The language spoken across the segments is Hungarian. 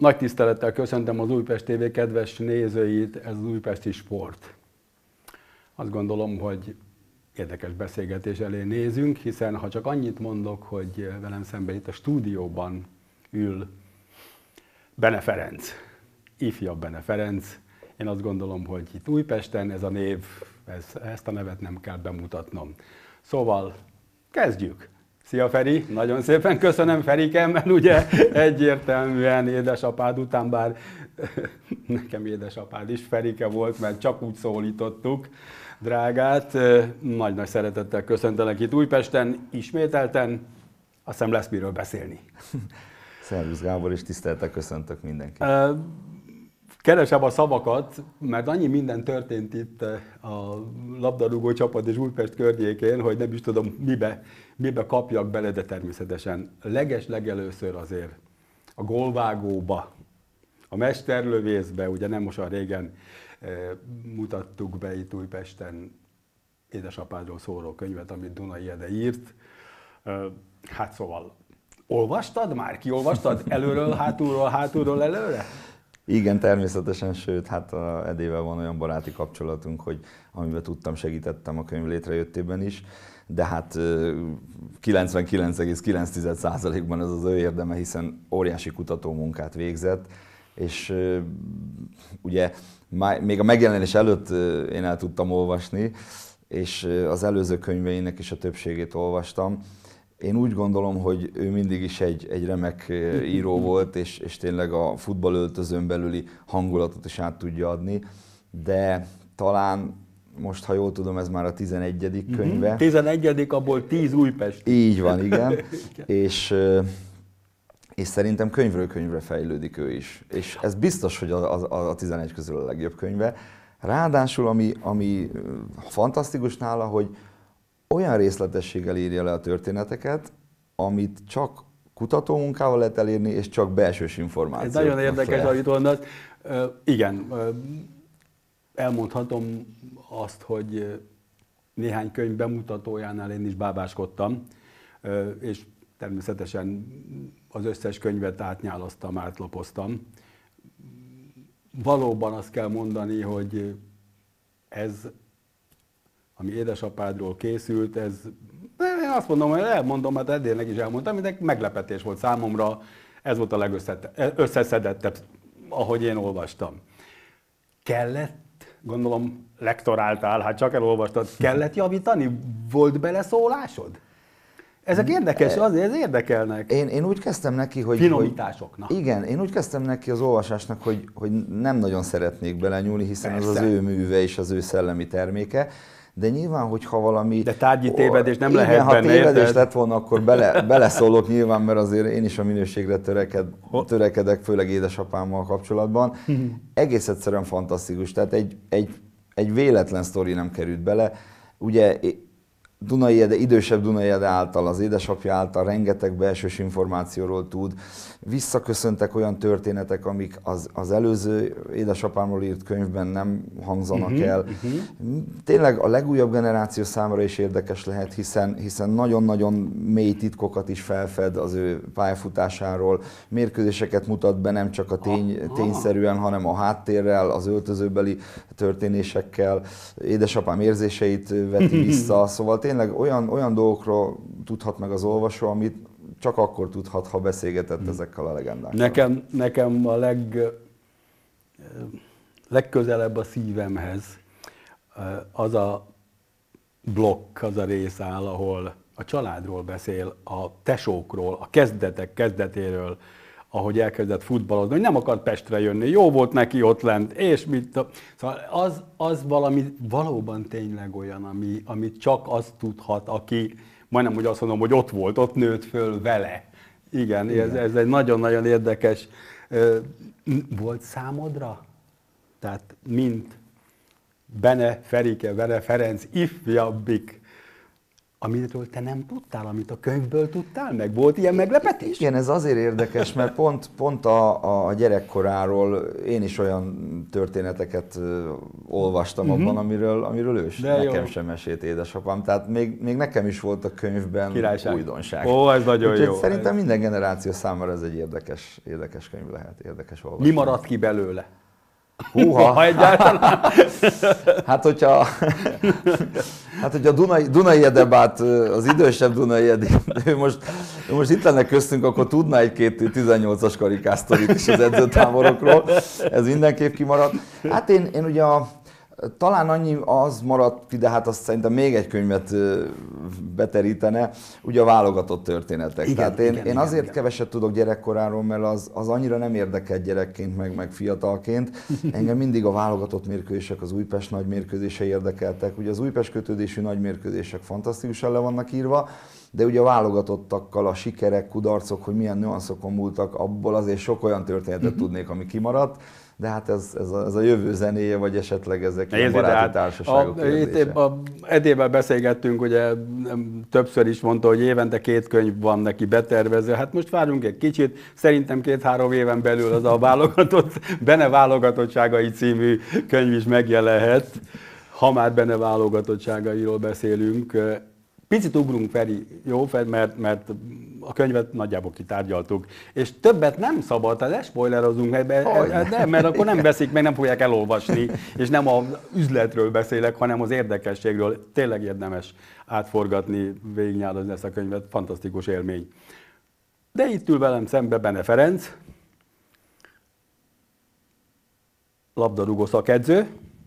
Nagy tisztelettel köszöntöm az Újpest TV kedves nézőit, ez az Újpesti Sport. Azt gondolom, hogy érdekes beszélgetés elé nézünk, hiszen ha csak annyit mondok, hogy velem szemben itt a stúdióban ül Bene Ferenc, ifjabb Bene Ferenc. Én azt gondolom, hogy itt Újpesten ez a név, ezt a nevet nem kell bemutatnom. Szóval kezdjük! Szia Feri, nagyon szépen köszönöm Ferikem, mert ugye egyértelműen édesapád után, bár nekem édesapád is Ferike volt, mert csak úgy szólítottuk drágát. Nagy-nagy szeretettel köszöntelek itt Újpesten, ismételten, azt hiszem lesz miről beszélni. Szervusz Gábor, és tisztelettel köszöntök mindenkit. Keresem a szavakat, mert annyi minden történt itt a labdarúgó csapat és Újpest környékén, hogy nem is tudom mibe kapjak bele, de természetesen legelőször azért a gólvágóba, a mesterlövészbe, ugye nem most régen mutattuk be itt Újpesten édesapádról szóló könyvet, amit Dunai Ede írt. Hát szóval, olvastad már? Kiolvastad? Előről, hátulról, előre? Igen, természetesen, sőt, hát Edével van olyan baráti kapcsolatunk, hogy amiben tudtam, segítettem a könyv létrejöttében is, de hát 99,9%-ban ez az ő érdeme, hiszen óriási kutatómunkát végzett, és ugye még a megjelenés előtt én el tudtam olvasni, és az előző könyveinek is a többségét olvastam. Én úgy gondolom, hogy ő mindig is egy remek író volt, és tényleg a futballöltözőn belüli hangulatot is át tudja adni, de talán most, ha jól tudom, ez már a 11. könyve. 11. abból 10 Újpest. Így van, igen. és szerintem könyvről könyvre fejlődik ő is. És ez biztos, hogy a 11 közül a legjobb könyve. Ráadásul, ami fantasztikus nála, hogy olyan részletességgel írja le a történeteket, amit csak kutatómunkával lehet elérni, és csak belsős információk. Ez nagyon érdekes, ahogy mondasz. Igen, elmondhatom azt, hogy néhány könyv bemutatójánál én is bábáskodtam, és természetesen az összes könyvet átnyálaztam, átlapoztam. Valóban azt kell mondani, hogy ez, ami édesapádról készült, ez, én azt mondom, hogy elmondom, hát Edének is elmondtam, de meglepetés volt számomra, ez volt a legösszeszedettebb, ahogy én olvastam. Kellett, gondolom, lektoráltál, hát csak elolvastad, kellett javítani? Volt beleszólásod? Ezek érdekes, azért érdekelnek. Én úgy kezdtem neki, hogy... Finomításoknak. Igen, én úgy kezdtem neki az olvasásnak, hogy nem nagyon szeretnék belenyúlni, hiszen persze, az ő műve és az ő szellemi terméke. De nyilván, hogyha valami... De tárgyi tévedés nem lehet benne, ha tévedés lett volna, akkor beleszólok nyilván, mert azért én is a minőségre törekedek, főleg édesapámmal kapcsolatban. Egész egyszerűen fantasztikus, tehát egy véletlen sztori nem került bele. Ugye Dunai Ede, idősebb Dunai Ede által, az édesapja által rengeteg belsős információról tud. Visszaköszöntek olyan történetek, amik az előző édesapámról írt könyvben nem hangzanak el. Tényleg a legújabb generáció számára is érdekes lehet, hiszen nagyon-nagyon mély titkokat is felfed az ő pályafutásáról. Mérkőzéseket mutat be nem csak a tényszerűen, hanem a háttérrel, az öltözőbeli történésekkel. Édesapám érzéseit veti vissza, szóval tényleg olyan dolgokról tudhat meg az olvasó, amit csak akkor tudhat, ha beszélgetett ezekkel a legendákkal. Nekem a legközelebb a szívemhez az a blokk, az a rész áll, ahol a családról beszél, a tesókról, a kezdetek kezdetéről, ahogy elkezdett futballozni, hogy nem akart Pestre jönni, jó volt neki ott lent, és mit. Szóval az valami valóban tényleg olyan, amit csak az tudhat, aki, majdnem úgy azt mondom, hogy ott volt, ott nőtt föl vele. Igen. Ez egy nagyon-nagyon érdekes. Volt számodra? Tehát mint Bene Ferike, Bene Ferenc ifjabbik amiről te nem tudtál, amit a könyvből tudtál meg? Volt ilyen meglepetés? Igen, ez azért érdekes, mert pont a gyerekkoráról én is olyan történeteket olvastam abban, amiről ő nekem sem mesélt édesapám. Tehát még nekem is volt a könyvben Királyság. újdonság. Ó, ez nagyon úgyhogy jó. szerintem minden generáció számára ez egy érdekes könyv lehet, érdekes olvasni. Mi maradt ki belőle? Húha! Ha egyáltalán. Hát, hogyha Dunai Edebát, az idősebb Dunai Edi, ő most itt lenne köztünk, akkor tudná egy-két 18-as karikáztorit is az edzőtáborokról. Ez mindenképp kimaradt. Hát én ugye talán annyi az maradt, de hát azt szerintem még egy könyvet beterítene, ugye a válogatott történetek. Igen, Tehát én azért keveset tudok gyerekkoráról, mert az annyira nem érdekelt gyerekként, meg fiatalként. Engem mindig a válogatott mérkőzések, az Újpest nagy mérkőzései érdekeltek. Ugye az Újpest kötődésű nagy mérkőzések fantasztikusan le vannak írva, de ugye a válogatottakkal a sikerek, kudarcok, hogy milyen nüanszokon múltak, abból azért sok olyan történetet tudnék, ami kimaradt. De hát ez a jövő zenéje, vagy esetleg ezek ilyen baráti társaságok kérdése. Edével beszélgettünk, ugye többször is mondta, hogy évente 2 könyv van neki betervezve. Hát most várjunk egy kicsit, szerintem 2-3 éven belül az a válogatott, Bene válogatottságai című könyv is megjelenhet, ha már Bene válogatottságairól beszélünk. Picit ugrunk, Feri, jó, mert a könyvet nagyjából kitárgyaltuk, és többet nem szabad, tehát spoilerozunk, mert akkor nem veszik meg, nem fogják elolvasni, és nem az üzletről beszélek, hanem az érdekességről. Tényleg érdemes átforgatni, végignyálazni ezt a könyvet, fantasztikus élmény. De itt ül velem szembe Bene Ferenc, labdarúgó szakedző,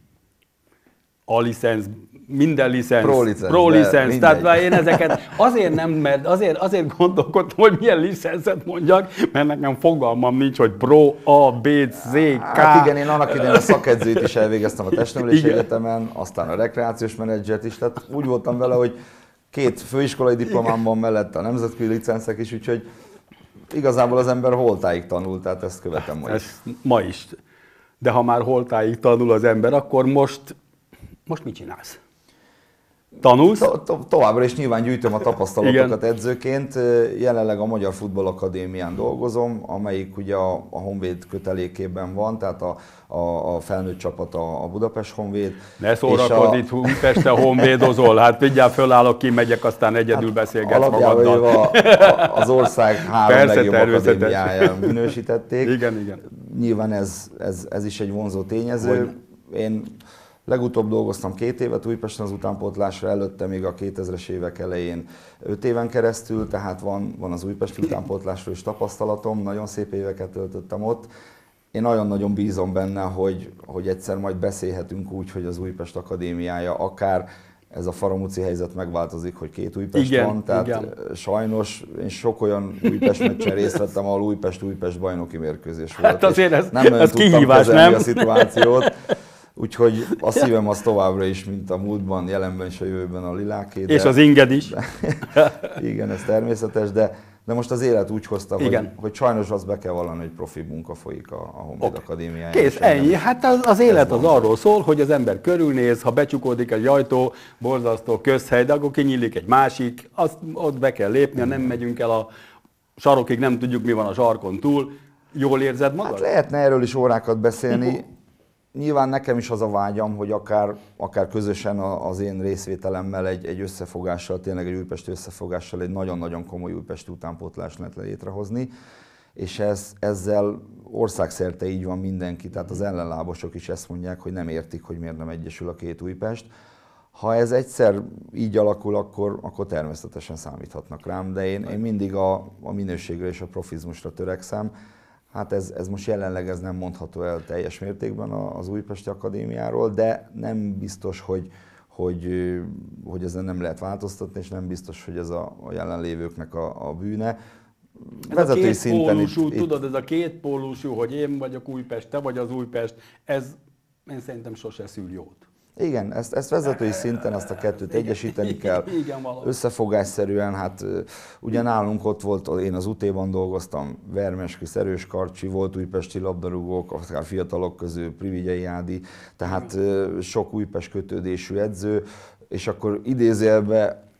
a licenc, minden licenc, pro licenc, tehát én ezeket azért nem, mert azért gondolkodtam, hogy milyen licencet mondjak, mert nekem fogalmam nincs, hogy pro, A, B, C, K. Hát igen, én annak idején a szakedzőt is elvégeztem a testnevelési egyetemen, aztán a rekreációs menedzsert is, tehát úgy voltam vele, hogy 2 főiskolai diplomám van mellette, a nemzetközi licencek is, úgyhogy igazából az ember holtáig tanul, tehát ezt követem ma is. Ma is. De ha már holtáig tanul az ember, akkor most mit csinálsz? Tanulsz? Továbbra is nyilván gyűjtöm a tapasztalatokat edzőként. Jelenleg a Magyar Futball Akadémián dolgozom, amelyik ugye a Honvéd kötelékében van, tehát a felnőtt csapat a Budapest Honvéd. Ne szórakozz itt Újpestre honvédozol, hát mindjárt fölállok, kimegyek, aztán egyedül beszélgetsz magaddal. Az ország 3 legjobb akadémiáján minősítették. Igen. Nyilván ez is egy vonzó tényező. Én legutóbb dolgoztam 2 évet Újpesten az utánpótlásra, előtte még a 2000-es évek elején 5 éven keresztül, tehát van az Újpesti utánpótlásról is tapasztalatom, nagyon szép éveket töltöttem ott. Én nagyon-nagyon bízom benne, hogy egyszer majd beszélhetünk úgy, hogy az Újpest Akadémiája akár ez a faramúci helyzet megváltozik, hogy 2 Újpest van, tehát sajnos én sok olyan Újpest meccsen részt vettem, ahol Újpest bajnoki mérkőzés volt. Hát azért ez nem kihívás, nem? A szituációt. Úgyhogy a szívem az továbbra is, mint a múltban, jelenben és a jövőben a liláké. És az inged is. Igen, ez természetes, de most az élet úgy hozta, hogy sajnos azt be kell vallani, hogy profi munka folyik a Honvéd Akadémiáján. Kész, ennyi. Hát az élet az arról szól, hogy az ember körülnéz, ha becsukódik egy ajtó, borzasztó közhely, de akkor kinyílik egy másik, ott be kell lépni, ha nem megyünk el a sarokig, nem tudjuk, mi van a sarkon túl. Jól érzed magad? Hát lehetne erről is órákat beszélni. Nyilván nekem is az a vágyam, hogy akár közösen az én részvételemmel egy összefogással, tényleg egy újpesti összefogással egy nagyon-nagyon komoly újpesti utánpótlást lehet létrehozni, és ezzel országszerte így van mindenki, tehát az ellenlábosok is ezt mondják, hogy nem értik, hogy miért nem egyesül a 2 Újpest. Ha ez egyszer így alakul, akkor természetesen számíthatnak rám, de én mindig a minőségre és a profizmusra törekszem. Hát ez most jelenleg nem mondható el teljes mértékben az Újpesti Akadémiáról, de nem biztos, hogy ezen nem lehet változtatni, és nem biztos, hogy ez a jelenlévőknek a bűne. Ez a kétpólusú, tudod, ez a kétpólusú, hogy én vagyok Újpest, te vagy az Újpest, ez én szerintem sose szül jót. Igen, ezt vezetői szinten azt a kettőt egyesíteni kell, összefogásszerűen, hát ugye nálunk ott volt, én az UT-ban dolgoztam, Vermesküsz, Erős Karcsi, volt újpesti labdarúgók, akár fiatalok közül, Privigyei Ádi, tehát sok Újpest kötődésű edző, és akkor idézőjelben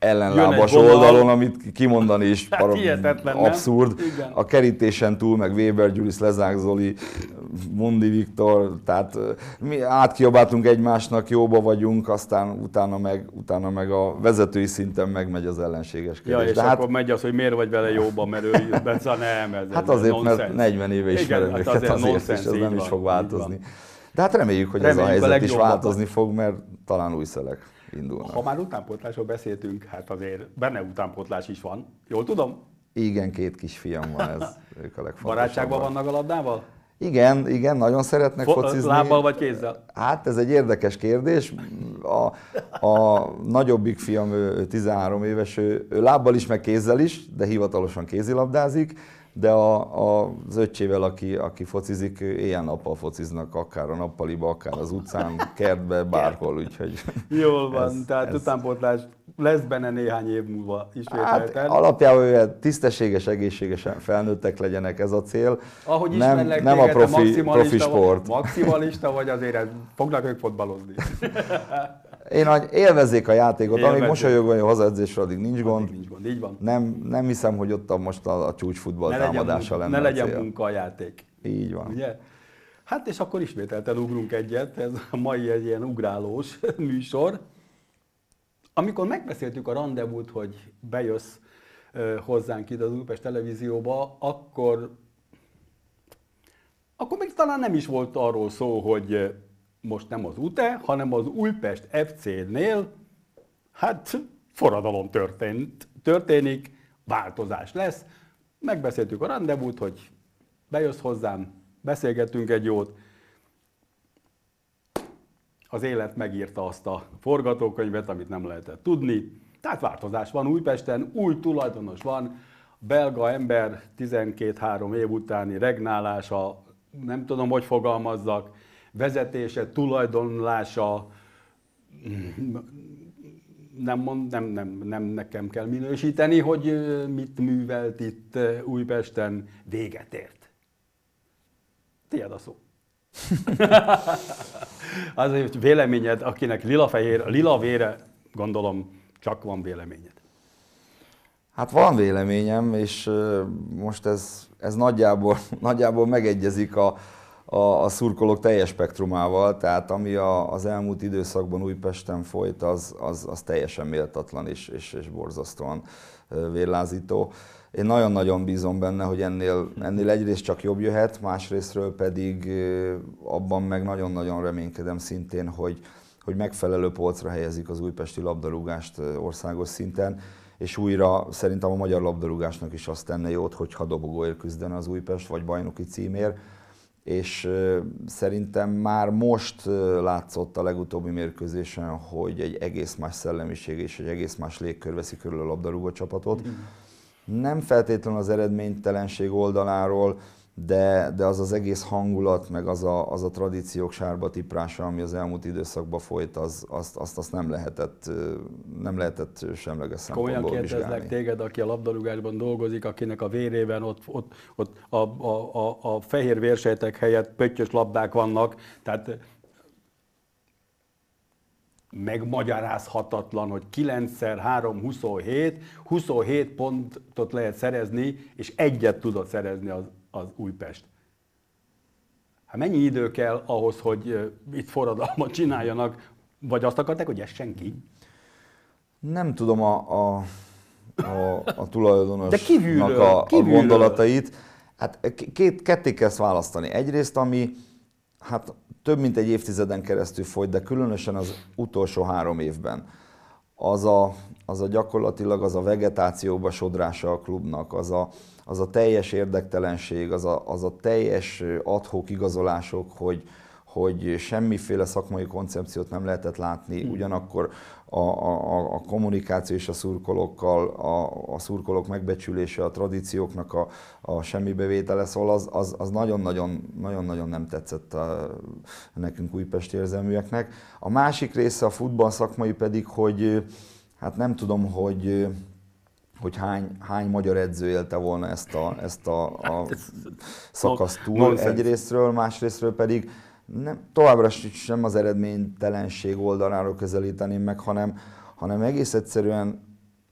ellenlábas oldalon, amit kimondani is abszurd. A kerítésen túl, meg Weber Gyuris, Lezák Zoli, Mundi Viktor, tehát mi átkiabáltunk egymásnak, jóba vagyunk, aztán utána meg a vezetői szinten megmegy az ellenségeskedés. Ja, és de akkor megy az, hogy miért vagy vele jóba, mert ő jött be, nem, ez hát azért, mert 40 éve ismerem őket, azért is, ez nem is fog változni. De hát reméljük, hogy ez a helyzet is változni fog, mert talán új szelek indulnak. Ha már utánpótlásról beszéltünk, hát azért benne utánpótlás is van. Jól tudom? Igen, 2 kisfiam van, ez ők a legfontosabb. Barátságban vannak a labdával? Igen, nagyon szeretnek focizni. Lábbal vagy kézzel? Hát ez egy érdekes kérdés. A nagyobbik fiam, ő 13 éves, ő lábbal is, meg kézzel is, de hivatalosan kézilabdázik. De az öccsével, aki focizik, éjjel-nappal fociznak, akár a nappaliba, akár az utcán, kertbe, bárhol, úgyhogy... Jól van, tehát utánpótlás lesz benne néhány év múlva ismételten. Hát, alapjában tisztességes, egészségesen felnőttek legyenek, ez a cél. Ahogy nem a profi sport. Maximalista vagy, azért fognak ők fotbalozni. Élvezzék a játékot, amíg mosolyogva jön hazaedzésre, addig nincs gond. Így van. Nem hiszem, hogy ott most a csúcsfutball támadása lenne. Ne legyen munka a játék. Így van. Ugye? Hát és akkor ismételten ugrunk egyet, ez a mai egy ilyen ugrálós műsor. Amikor megbeszéltük a randevút, hogy bejössz hozzánk ide az Újpest Televízióba, akkor még talán nem is volt arról szó, hogy most nem az UTE, hanem az Újpest FC-nél, hát forradalom történik, változás lesz. Megbeszéltük a randevút, hogy bejössz hozzám, beszélgettünk egy jót. Az élet megírta azt a forgatókönyvet, amit nem lehetett tudni. Tehát változás van Újpesten, új tulajdonos van, belga ember 12-3 év utáni regnálása, nem tudom, hogy fogalmazzak, vezetése, tulajdonlása, nem nekem kell minősíteni, hogy mit művelt itt Újpesten, véget ért. Tiéd a szó. Azért véleményed, akinek lila vére, gondolom, csak van véleményed. Hát van véleményem, és most ez nagyjából megegyezik a szurkolók teljes spektrumával, tehát ami az elmúlt időszakban Újpesten folyt, az teljesen méltatlan és borzasztóan vérlázító. Én nagyon-nagyon bízom benne, hogy ennél egyrészt csak jobb jöhet, másrésztről pedig abban meg nagyon-nagyon reménykedem szintén, hogy megfelelő polcra helyezik az újpesti labdarúgást országos szinten, és újra szerintem a magyar labdarúgásnak is azt tenne jót, hogyha dobogóért küzdene az Újpest, vagy bajnoki címért. És szerintem már most látszott a legutóbbi mérkőzésen, hogy egy egész más szellemiség és egy egész más légkör veszi körül a labdarúgó csapatot. Nem feltétlenül az eredménytelenség oldaláról, de az egész hangulat, meg az a tradíciók sárba tiprása, ami az elmúlt időszakban folyt, azt nem lehetett semleges szempontból vizsgálni. Komolyan kérdezlek téged, aki a labdarúgásban dolgozik, akinek a vérében ott a fehér vérsejtek helyett pöttyös labdák vannak, tehát megmagyarázhatatlan, hogy 9x3 27 pontot lehet szerezni, és egyet tudott szerezni az Újpest. Hát mennyi idő kell ahhoz, hogy itt forradalmat csináljanak, vagy azt akarták, hogy ez senki? Nem tudom a tulajdonosnak a gondolatait. Hát ketté kell választani. Egyrészt, ami hát több mint egy évtizeden keresztül folyt, de különösen az utolsó 3 évben, az a gyakorlatilag az a vegetációba sodrása a klubnak, az a teljes érdektelenség, az a teljes ad-hoc igazolások, hogy semmiféle szakmai koncepciót nem lehetett látni, ugyanakkor a kommunikáció és a szurkolókkal, a szurkolók megbecsülése, a tradícióknak a semmibevétele, szóval az nagyon-nagyon nem tetszett nekünk újpesti érzelműeknek. A másik része a futball szakmai pedig, hogy hát nem tudom, hogy hány magyar edző élte volna ezt a szakaszt túl egyrésztről, másrésztről pedig továbbra sem az eredménytelenség oldaláról közelíteném meg, hanem egész egyszerűen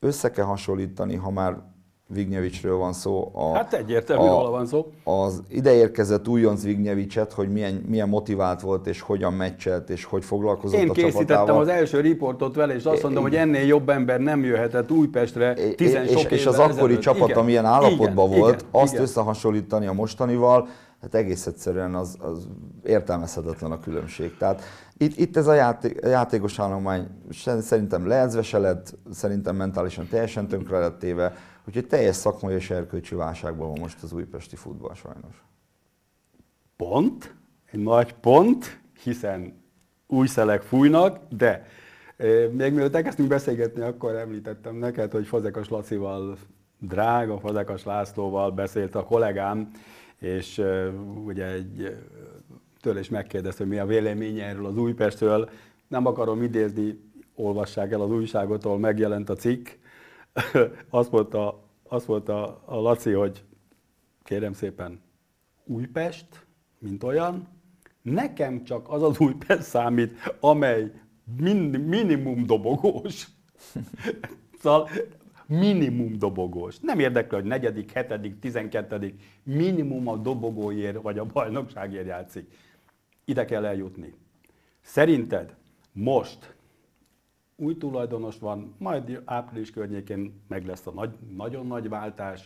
össze kell hasonlítani, ha már Vignyevicsről van szó. Hát egyértelmű róla van szó. Az ideérkezett újonc Vignjevicset, hogy milyen motivált volt, és hogyan meccselt, és hogy foglalkozott a csapatával. Én készítettem az első riportot vele, és azt mondom, hogy ennél jobb ember nem jöhetett Újpestre és az akkori csapat, igen, amilyen állapotban volt, azt összehasonlítani a mostanival, hát egész egyszerűen az értelmezhetetlen a különbség. Tehát itt ez a játékos állomány szerintem leedzve se lett, szerintem mentálisan teljesen tönkre lett téve, úgyhogy teljes szakmai és erkölcsi válságban van most az újpesti futball sajnos. Pont, egy nagy pont, hiszen új szelek fújnak, de még mielőtt elkezdtünk beszélgetni, akkor említettem neked, hogy Fazekas Lacival, drága Fazekas Lászlóval beszélt a kollégám, és ugye tőle is megkérdezte, hogy mi a véleménye erről az Újpestről. Nem akarom idézni, olvassák el az újságot, ahol megjelent a cikk. Azt mondta a Laci, hogy kérem szépen, Újpest, mint olyan, nekem csak az az Újpest számít, amely minimum dobogós. Szóval minimum dobogós. Nem érdekel, hogy 4., 7., 12., minimum a dobogóért vagy a bajnokságért játszik. Ide kell eljutni. Szerinted most új tulajdonos van, majd április környékén meg lesz a nagyon nagy váltás.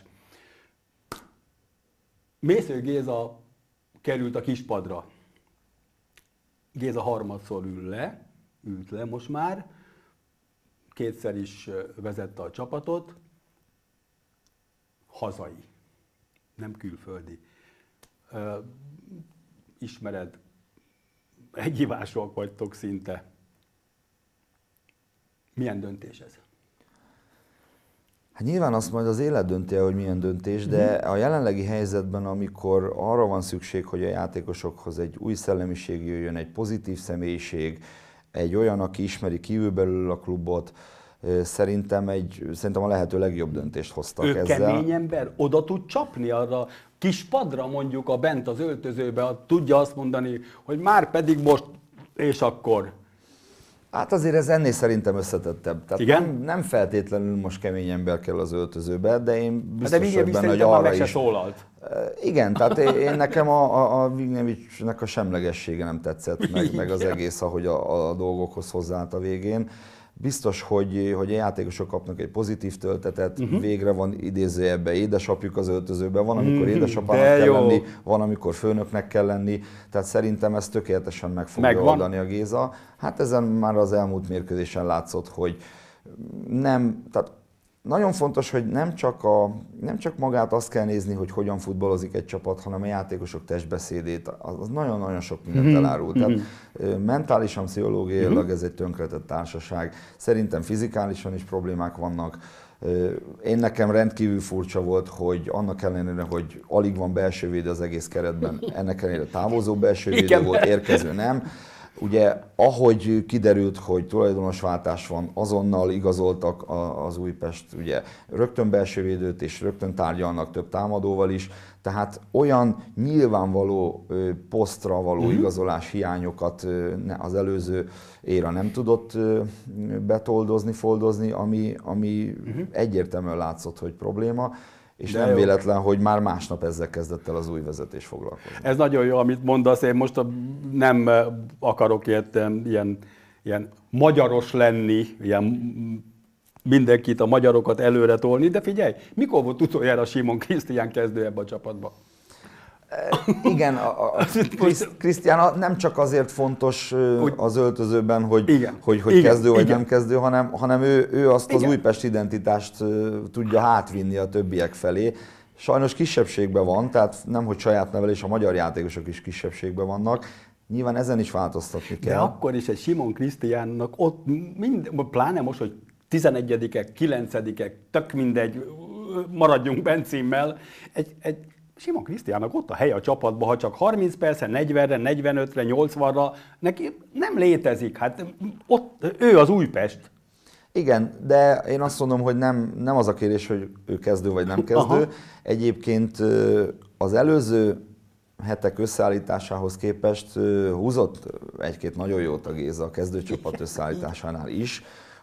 Mésző Géza került a kispadra. Géza harmadszor ült le most már, kétszer is vezette a csapatot, hazai, nem külföldi. Ismered, egyivásúak vagytok szinte. Milyen döntés ez? Hát nyilván azt majd az élet dönti el, hogy milyen döntés, de a jelenlegi helyzetben, amikor arra van szükség, hogy a játékosokhoz egy új szellemiség jöjjön, egy pozitív személyiség, egy olyan, aki ismeri kívülbelül a klubot, szerintem a lehető legjobb döntést hoztak ő ezzel. Kemény ember, oda tud csapni arra kis padra mondjuk a bent az öltözőbe, tudja azt mondani, hogy már pedig most és akkor. Hát azért ez ennél szerintem összetettebb. Tehát nem feltétlenül most kemény ember kell az öltözőbe, de én biztos vagyok benne, hogy arra is. Szólalt. Igen, tehát én nekem a Vignyevicsnek a semlegessége nem tetszett, meg az egész, ahogy a dolgokhoz hozzáállt a végén. Biztos, hogy a játékosok kapnak egy pozitív töltetet, végre van idézőjelben édesapjuk az öltözőben, van, amikor édesapának kell lenni, van, amikor főnöknek kell lenni, tehát szerintem ezt tökéletesen meg fogja oldani a Géza. Hát ezen már az elmúlt mérkőzésen látszott, hogy tehát nagyon fontos, hogy nem csak magát azt kell nézni, hogy hogyan futballozik egy csapat, hanem a játékosok testbeszédét, az nagyon-nagyon sok mindent elárul. Tehát mentálisan, pszichológiailag ez egy tönkretett társaság. Szerintem fizikálisan is problémák vannak. Nekem rendkívül furcsa volt, hogy annak ellenére, hogy alig van belsővédő az egész keretben, ennek ellenére távozó belsővédő volt, érkező nem. Ugye, ahogy kiderült, hogy tulajdonosváltás van, azonnal igazoltak az Újpest, ugye rögtön belsővédőt és rögtön tárgyalnak több támadóval is, tehát olyan nyilvánvaló posztra való igazolás hiányokat az előző éra nem tudott betoldozni, foldozni, ami egyértelműen látszott, hogy probléma. És de nem véletlen, hogy már másnap ezzel kezdett el az új vezetés foglalkozni. Ez nagyon jó, amit mondasz, én most nem akarok ilyen magyaros lenni, mindenkit, a magyarokat előre tolni, de figyelj, mikor volt utoljára Simon Krisztián kezdő ebbe a csapatba? Igen, Krisztián nem csak azért fontos az öltözőben, hogy kezdő vagy nem kezdő, hanem ő azt az Újpest identitást tudja átvinni a többiek felé. Sajnos kisebbségben van, tehát nemhogy saját nevelés, a magyar játékosok is kisebbségben vannak. Nyilván ezen is változtatni kell. De akkor is egy Simon Krisztiánnak ott, pláne most, hogy 11-ek, 9-ek, tök mindegy, maradjunk Bencímmel, egy Simon Krisztiánnak ott a helye a csapatban, ha csak 30 percre, 40-re, 45-re, 80-ra, neki nem létezik. Hát ott ő az Újpest. Igen, de én azt mondom, hogy nem az a kérdés, hogy ő kezdő vagy nem kezdő. Aha. Egyébként az előző hetek összeállításához képest húzott egy-két nagyon jót a Géza a kezdőcsapat összeállításánál is.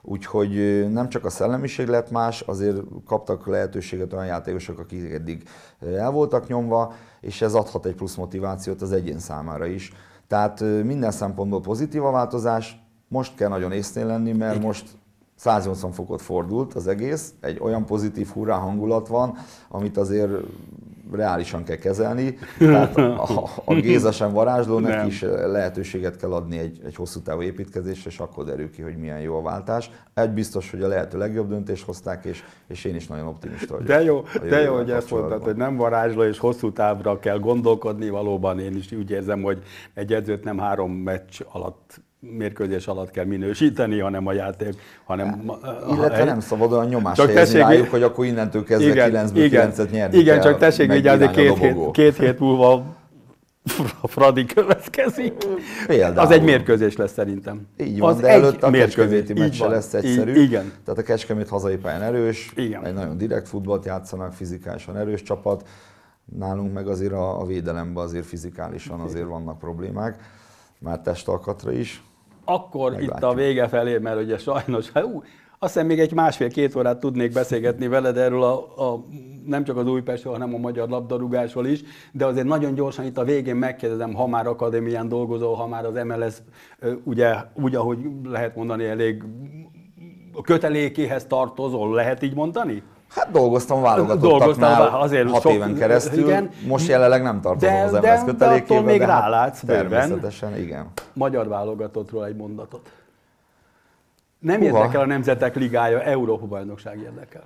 Úgyhogy nem csak a szellemiség lett más, azért kaptak lehetőséget olyan játékosok, akik eddig el voltak nyomva, és ez adhat egy plusz motivációt az egyén számára is. Tehát minden szempontból pozitív a változás, most kell nagyon észnél lenni, mert most 180 fokot fordult az egész, egy olyan pozitív hurrá hangulat van, amit azért reálisan kell kezelni. Tehát a Géza sem varázsló, neki is lehetőséget kell adni egy hosszú távú építkezésre, és akkor derül ki, hogy milyen jó a váltás. Egy biztos, hogy a lehető legjobb döntést hozták, és én is nagyon optimista vagyok. De jó, hogy ezt mondtad, hogy nem varázsló, és hosszú távra kell gondolkodni. Valóban én is úgy érzem, hogy egy edzőt nem 3 meccs alatt, mérkőzés alatt kell minősíteni, hanem a játék, hanem... Illetve nem szabad olyan nyomást helyezni rájuk, hogy akkor innentől kezdve 9-ből 9-et nyerni igen, kell, csak tessék vigyázni, 2 hét múlva Fradi következik. Például. Az egy mérkőzés lesz szerintem. Így van, az de előtt a kecskeméti meccs lesz egyszerű. Igen. Tehát a Kecskemét hazai pályán erős, igen. Egy nagyon direkt futballt játszanak, fizikálisan erős csapat. Nálunk meg azért a védelemben azért fizikálisan azért vannak problémák, már testalkatra is. Akkor meglátjuk. Itt a vége felé, mert ugye sajnos, azt hiszem még egy 1,5-2 órát tudnék beszélgetni veled erről nem csak az Újpestről, hanem a magyar labdarúgásról is, de azért nagyon gyorsan itt a végén megkérdezem, ha már akadémián dolgozol, ha már az MLS, ugye úgy, ahogy lehet mondani, elég kötelékéhez tartozol, lehet így mondani? Hát dolgoztam válogatottaknál 6 éven keresztül, igen. Most jelenleg nem tartozom az MLS kötelékébe, de attól még rálátsz bőven. Természetesen, igen. Magyar válogatottról egy mondatot. Nem érdekel a Nemzetek Ligája, Európa-bajnokság érdekel.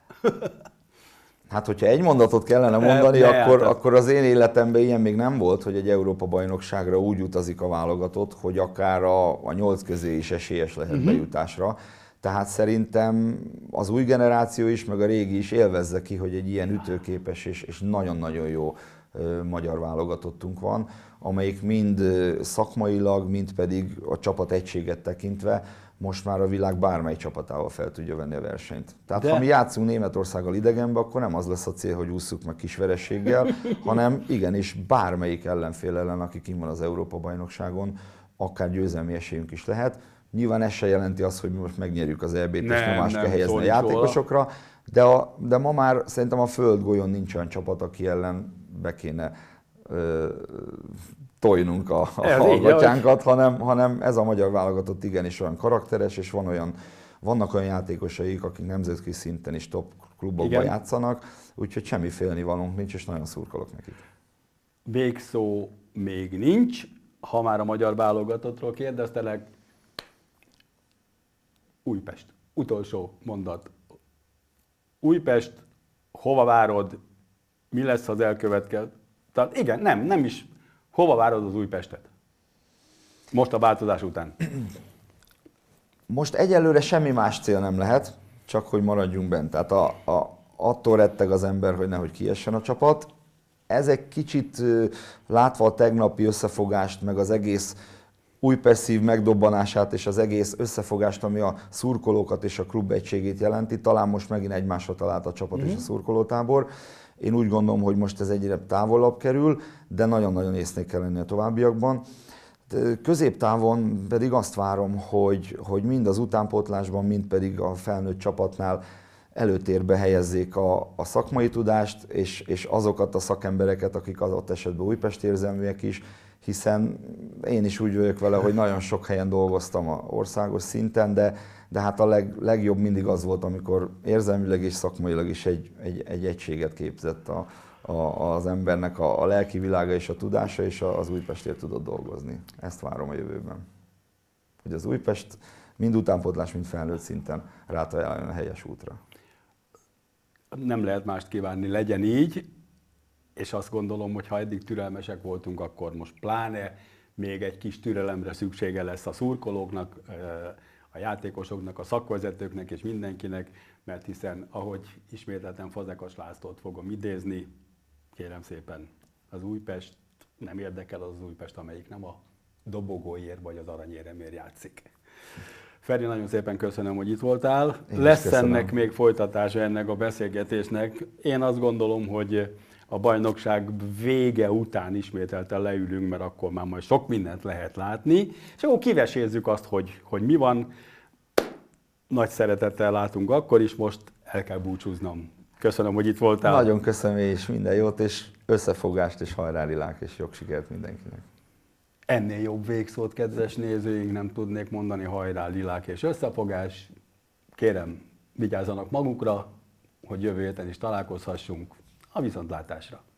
Hát, hogyha egy mondatot kellene mondani, akkor az én életemben ilyen még nem volt, hogy egy Európa-bajnokságra úgy utazik a válogatott, hogy akár a 8 közé is esélyes lehet bejutásra. Tehát szerintem az új generáció is, meg a régi is élvezze ki, hogy egy ilyen ütőképes és nagyon-nagyon jó magyar válogatottunk van, amelyik mind szakmailag, mind pedig a csapat egységet tekintve most már a világ bármely csapatával fel tudja venni a versenyt. Tehát ha mi játszunk Németországgal idegenbe, akkor nem az lesz a cél, hogy ússzuk meg kis vereséggel, hanem igenis bármelyik ellenfél ellen, aki kint van az Európa-bajnokságon, akár győzelmi esélyünk is lehet. Nyilván ez se jelenti azt, hogy mi most megnyerjük az EB-t, és nyomást kell helyezni a játékosokra, de ma már szerintem a földgolyón nincs olyan csapat, aki ellen be kéne tojnunk a hallgatjánkat, hanem ez a magyar válogatott igenis olyan karakteres, és vannak olyan játékosaik, akik nemzetközi szinten is top klubokban játszanak, úgyhogy semmi félnivalónk nincs, és nagyon szurkolok nekik. Végszó még nincs, ha már a magyar válogatottról kérdeztelek. Újpest. Utolsó mondat. Újpest, hova várod, mi lesz az elkövetkező? Tehát igen, nem is. Hova várod az Újpestet? Most a változás után. Most egyelőre semmi más cél nem lehet, csak hogy maradjunk bent. Tehát attól retteg az ember, hogy nehogy kiessen a csapat. Ez egy kicsit látva a tegnapi összefogást, meg az egész Újpest szív megdobbanását és az egész összefogást, ami a szurkolókat és a klub egységét jelenti, talán most megint egymásra talált a csapat és a szurkolótábor. Én úgy gondolom, hogy most ez egyre távolabb kerül, de nagyon-nagyon észnél kell lenni a továbbiakban. Középtávon pedig azt várom, hogy mind az utánpótlásban, mind pedig a felnőtt csapatnál előtérbe helyezzék a szakmai tudást, és azokat a szakembereket, akik adott esetben Újpest érzelműek is, hiszen én is úgy vagyok vele, hogy nagyon sok helyen dolgoztam országos szinten, de hát a legjobb mindig az volt, amikor érzelmileg és szakmailag is egy egységet képzett az embernek a lelki világa és a tudása, és az Újpestért tudott dolgozni. Ezt várom a jövőben. Hogy az Újpest mind utánpótlás, mind felnőtt szinten rátaláljon a helyes útra. Nem lehet mást kívánni, legyen így, és azt gondolom, hogy ha eddig türelmesek voltunk, akkor most pláne még egy kis türelemre szüksége lesz a szurkolóknak, a játékosoknak, a szakvezetőknek és mindenkinek, mert hiszen, ahogy ismételten Fazekas Lászlót fogom idézni, kérem szépen, az Újpest nem érdekel az Újpest, amelyik nem a dobogóért vagy az aranyéremért játszik. Feri, nagyon szépen köszönöm, hogy itt voltál. Lesz ennek még folytatása ennek a beszélgetésnek. Én azt gondolom, hogy a bajnokság vége után ismételten leülünk, mert akkor már majd sok mindent lehet látni, és akkor kivesézzük azt, hogy mi van. nagy szeretettel látunk akkor is, most el kell búcsúznom. Köszönöm, hogy itt voltál. Nagyon köszönöm, és minden jót, és összefogást, és hajrá Lilák, és sok sikert mindenkinek. Ennél jobb végszót, kedves nézőink, nem tudnék mondani, hajrá Lilák és összefogás. Kérem, vigyázzanak magukra, hogy jövő héten is találkozhassunk. A viszontlátásra!